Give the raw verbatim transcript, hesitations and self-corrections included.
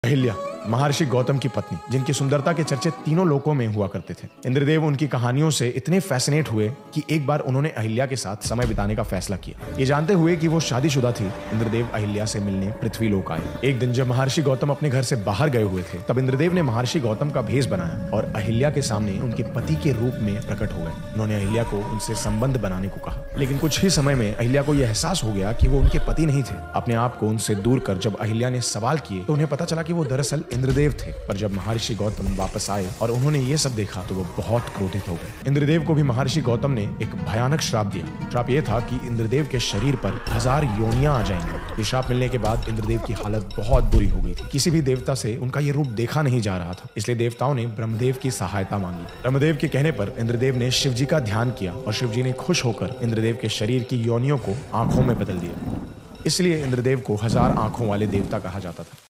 अहिल्या महर्षि गौतम की पत्नी, जिनकी सुंदरता के चर्चे तीनों लोकों में हुआ करते थे। इंद्रदेव उनकी कहानियों से इतने फैसिनेट हुए कि एक बार उन्होंने अहिल्या के साथ समय बिताने का फैसला किया। ये जानते हुए कि वो शादीशुदा थी, इंद्रदेव अहिल्या से मिलने पृथ्वी लोक आए। एक दिन जब महर्षि गौतम अपने घर से बाहर गए हुए थे, तब इंद्रदेव ने महर्षि गौतम का भेष बनाया और अहिल्या के सामने उनके पति के रूप में प्रकट हो गए। उन्होंने अहिल्या को उनसे संबंध बनाने को कहा, लेकिन कुछ ही समय में अहिल्या को यह एहसास हो गया कि वो उनके पति नहीं थे। अपने आप को उनसे दूर कर जब अहिल्या ने सवाल किए तो उन्हें पता चला कि वो दरअसल इंद्रदेव थे। पर जब महर्षि गौतम वापस आए और उन्होंने ये सब देखा तो वो बहुत क्रोधित हो गए। इंद्रदेव को भी महर्षि गौतम ने एक भयानक श्राप दिया। श्राप ये था कि इंद्रदेव के शरीर पर हजार योनियां आ जाएंगी। ये श्राप मिलने के बाद इंद्रदेव की हालत बहुत बुरी हो गई थी। किसी भी देवता से उनका ये रूप देखा नहीं जा रहा था, इसलिए देवताओं ने ब्रह्मदेव की सहायता मांगी। ब्रह्मदेव के कहने पर इंद्रदेव ने शिव जी का ध्यान किया और शिव जी ने खुश होकर इंद्रदेव के शरीर की योनियों को आंखों में बदल दिया। इसलिए इंद्रदेव को हजार आंखों वाले देवता कहा जाता था।